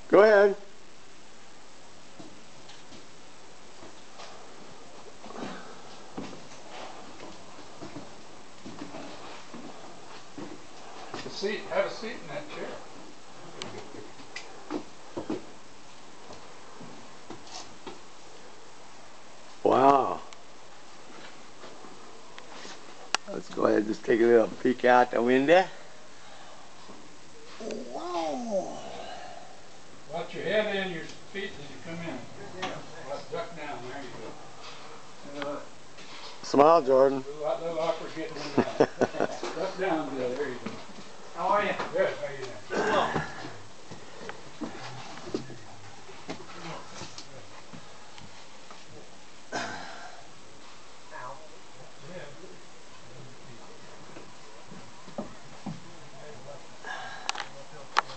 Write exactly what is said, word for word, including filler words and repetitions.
Go ahead. A seat, have a seat in that chair. Wow. Let's go ahead and just take a little peek out the window. Wow. Watch your head and your feet as you come in. Well, duck down, there you go. Uh, Smile, Jordan. a little, little awkward getting in there. Duck down, Bill, there you go. How are you? Good, how are you doing?